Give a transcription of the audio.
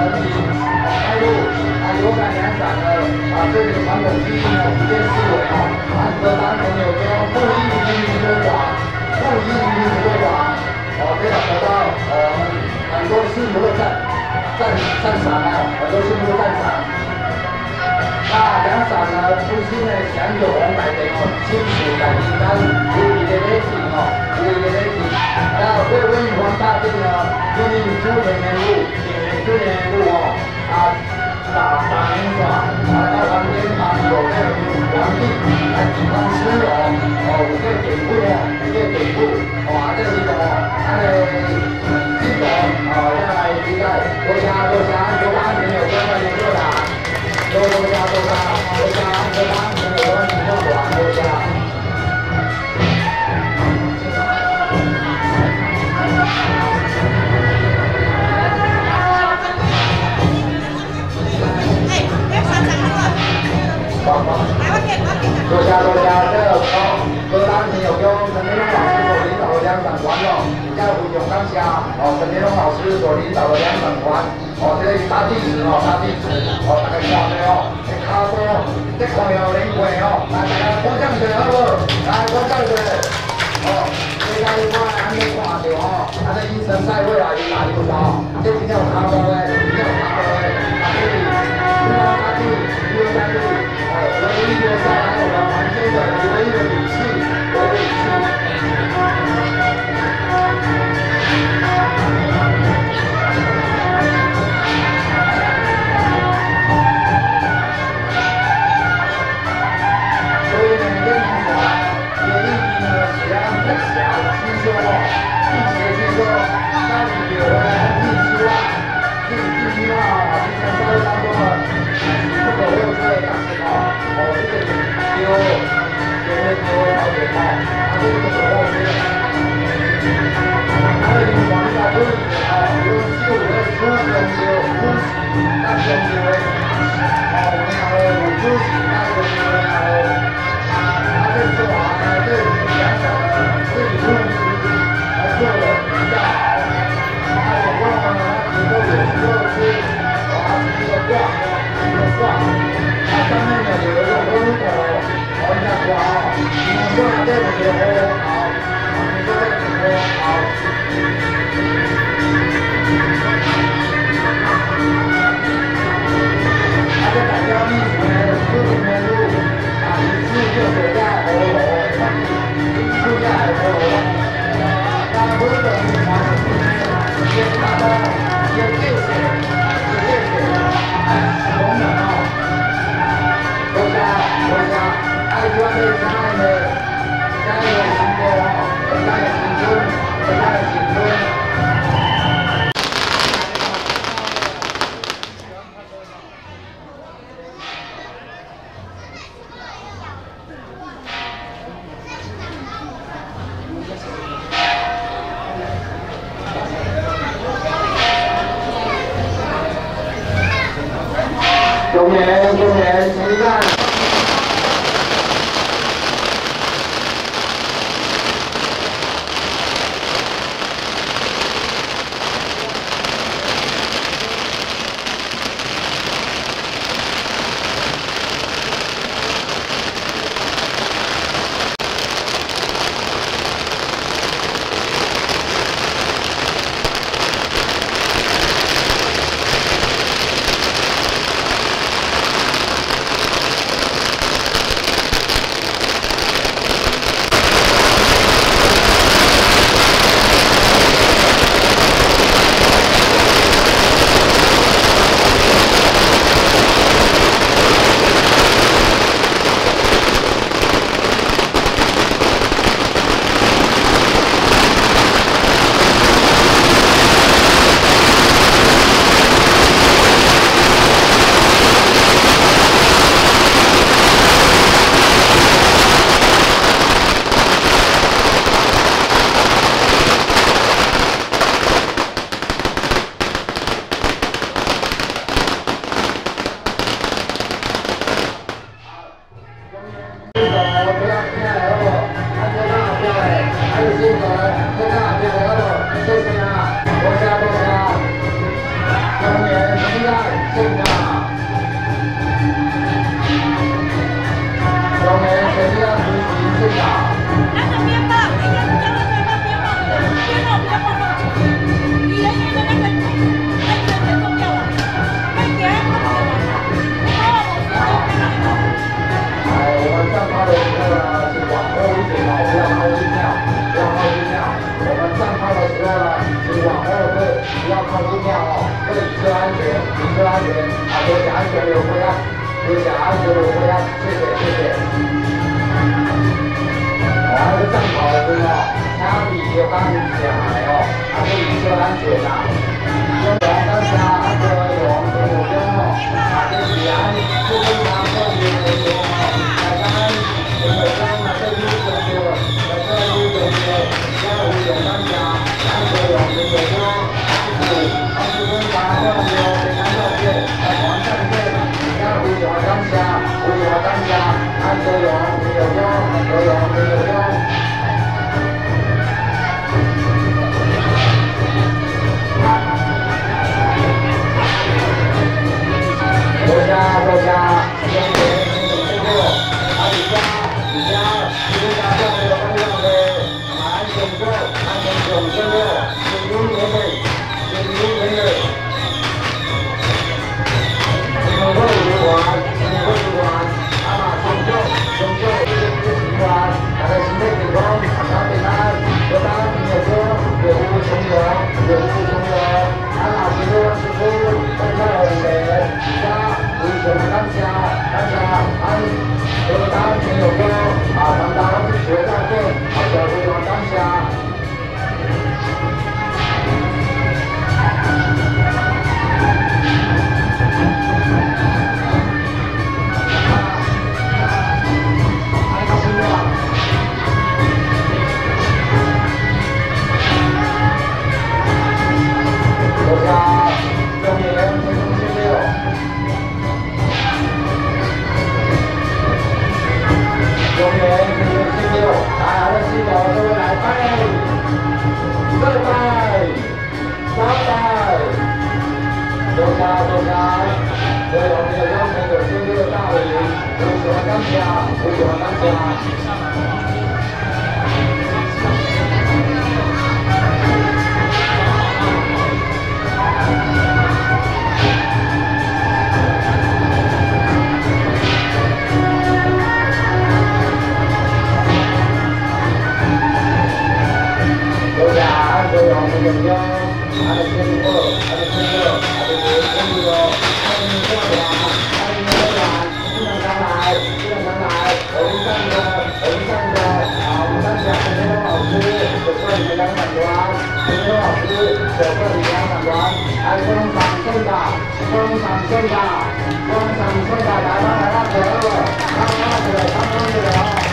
人民开路勇敢良善的这个传统基因普遍思维和当年有这样不遗余力推广，这样得到很多幸福的赞赏很多幸福的赞赏。那良善夫妻呢，享有红白的亲属感情跟有义的礼品那为玉皇大帝呢，因为猪年年入，猪年年入打年耍到皇天堂有那个皇帝来举办吃5个典故这是什么？记得要来期待，多谢安全有关的联络啦。多谢安全有关联络啦，多谢。多谢，这个歌单挺有用，陈天龙老师所领导的两场团在非常感谢陈天龙老师所领导的两场团这个大弟子大家看到这卡多这看有灵魂来大家观赏者好不？来观赏者这个我安尼看到安尼医生赛会来有这真正有卡多的，唯一留下来我们环境的唯一的武器，所以呢，认同我，也一定呢，是让大家听说一起听说，那你有自己希望，自己希望平常稍微当中不可会有这个感情这个丢了解这个时候是，灵魂在这里有旧的出生就出息，那就为有出息，那就这次这两小自己控制做的比较好，我忘了以后有时候是这个挂，上面呢有一个logo。人家说你说这个时候你说这个时候这大家秘书呢，书里面录你字就写在喉咙，书在喉咙，那不是等于也达到也谢谢，同仁多谢。爱关的亲爱的，加油行动，加油行动，加油行动。中年，请看。 来吧，来吧，得了，来吧，来吧，